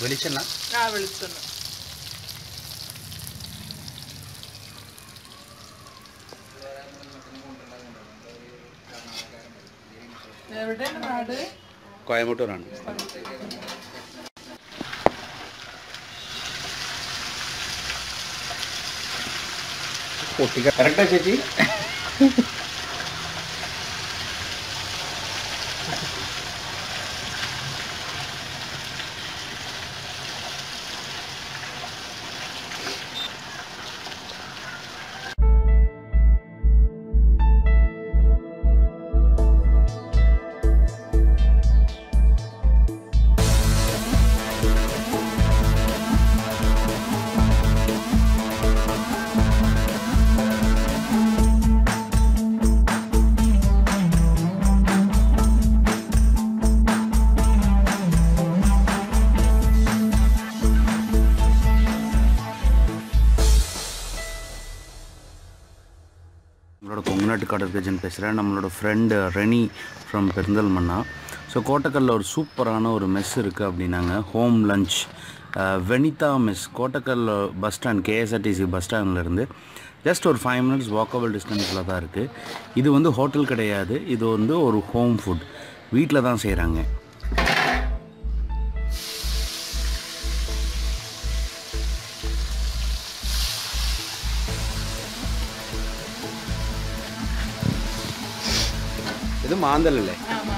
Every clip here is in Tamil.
വെളിച്ചെണ്ണ വെളിച്ചെണ്ണ എവിടെയാണ് നാട്? കോയമ്പത്തൂരാണ്. കറക്റ്റാ ചേച്ചി? நம்மளோட கொங்குநாட்டு கடற்கஜன் பேசுகிறேன். நம்மளோட friend Reni from Perinthalmanna. So கோட்டக்கல்லில் ஒரு சூப்பரான ஒரு மெஸ் இருக்குது அப்படின்னாங்க. Home lunch Vanitha mess, Kottakkal bus stand, KSRTC bus ஸ்டாண்ட்லேருந்து ஜஸ்ட் ஒரு 5 minutes வாக்கபிள் டிஸ்டன்ஸில் தான் இருக்குது. இது வந்து ஹோட்டல் கிடையாது, இது வந்து ஒரு ஹோம் ஃபுட், வீட்டில் தான் செய்கிறாங்க. ഇത് മാന്തലല്ലേ?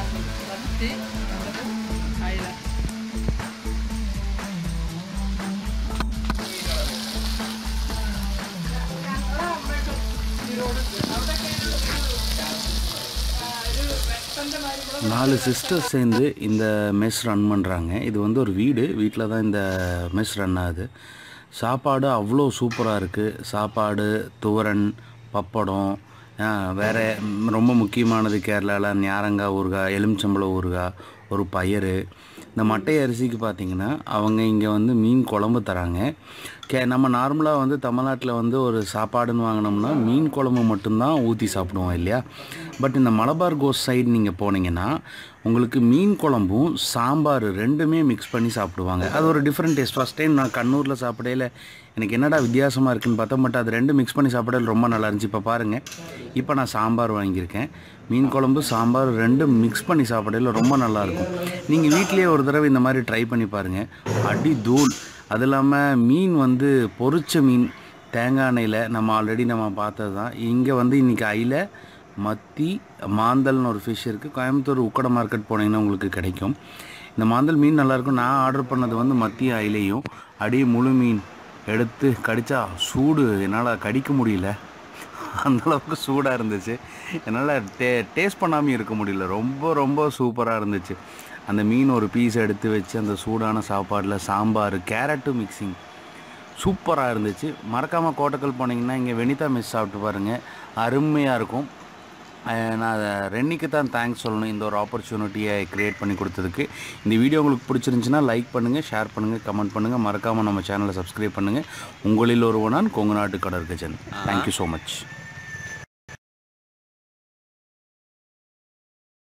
நாலு சிஸ்டர்ஸ் சேர்ந்து இந்த மெஸ் ரன் பண்ணுறாங்க. இது வந்து ஒரு வீட்டில் தான் இந்த மெஸ் ரன் ஆகுது. சாப்பாடு அவ்வளோ சூப்பராக இருக்குது. சாப்பாடு, துவரன், பப்படம், வேறு ரொம்ப முக்கியமானது கேரளாவில் ஞாரங்காய் ஊறுகாய், எலுமிச்சம்பழம் ஊறுகாய், ஒரு பயிறு. இந்த மட்டை அரிசிக்கு பார்த்திங்கன்னா அவங்க இங்கே வந்து மீன் குழம்பு தராங்க. நம்ம நார்மலாக வந்து தமிழ்நாட்டில் வந்து ஒரு சாப்பாடுன்னு வாங்கினோம்னா மீன் குழம்பு மட்டும்தான் ஊற்றி சாப்பிடுவோம் இல்லையா? பட் இந்த மலபார் கோஸ்ட் சைடு நீங்கள் போனீங்கன்னா உங்களுக்கு மீன் குழம்பும் சாம்பார் ரெண்டுமே மிக்ஸ் பண்ணி சாப்பிடுவாங்க. அது ஒரு டிஃப்ரெண்ட் டேஸ்ட். ஃபஸ்ட் டைம் நான் கண்ணூரில் சாப்பிடையில் எனக்கு என்னடா வித்தியாசமாக இருக்குதுன்னு பார்த்தா, பட் அது ரெண்டு மிக்ஸ் பண்ணி சாப்பிடையில் ரொம்ப நல்லா இருந்துச்சு. இப்போ பாருங்கள், இப்போ நான் சாம்பார் வாங்கியிருக்கேன். மீன் குழம்பு சாம்பார் ரெண்டும் மிக்ஸ் பண்ணி சாப்பிடையில் ரொம்ப நல்லாயிருக்கும். நீங்கள் வீட்டிலேயே ஒரு தடவை இந்த மாதிரி ட்ரை பண்ணி பாருங்கள். அடி தூள். அது இல்லாமல் மீன் வந்து பொரிச்ச மீன், தேங்காய் எண்ணெயில் நம்ம ஆல்ரெடி பார்த்தது தான். இங்கே வந்து இன்றைக்கி அயிலை, மத்தி, மாந்தல்னு ஒரு ஃபிஷ் இருக்குது. கோயம்புத்தூர் உக்கடை மார்க்கெட் போனீங்கன்னா உங்களுக்கு கிடைக்கும். இந்த மாந்தல் மீன் நல்லாயிருக்கும். நான் ஆர்டர் பண்ணது வந்து மத்தி அயிலையும். அப்படியே முழு மீன் எடுத்து கடித்தா சூடு, என்னால் கடிக்க முடியல, அந்தளவுக்கு சூடாக இருந்துச்சு. என்னால் டேஸ்ட் பண்ணாமல் இருக்க முடியல. ரொம்ப ரொம்ப சூப்பராக இருந்துச்சு. அந்த மீன் ஒரு பீஸ் எடுத்து வச்சு அந்த சூடான சாப்பாடில் சாம்பார், கேரட்டு மிக்சிங் சூப்பராக இருந்துச்சு. மறக்காமல் கோட்டக்கல் போனீங்கன்னா இங்கே வெனிதா மெஸ் சாப்பிட்டு பாருங்கள், அருமையாக இருக்கும். நான் ரென்னிக்கு தான் தேங்க்ஸ் சொல்லணும் இந்த ஒரு ஆப்பர்ச்சுனிட்டியை க்ரியேட் பண்ணி கொடுத்ததுக்கு. இந்த வீடியோ உங்களுக்கு பிடிச்சிருந்துச்சுன்னா லைக் பண்ணுங்கள், ஷேர் பண்ணுங்கள், கமெண்ட் பண்ணுங்கள். மறக்காமல் நம்ம சேனலை சப்ஸ்கிரைப் பண்ணுங்கள். உங்களில் ஒருவனான் கொங்குநாட்டு கடற்கஜன். Thank you so much.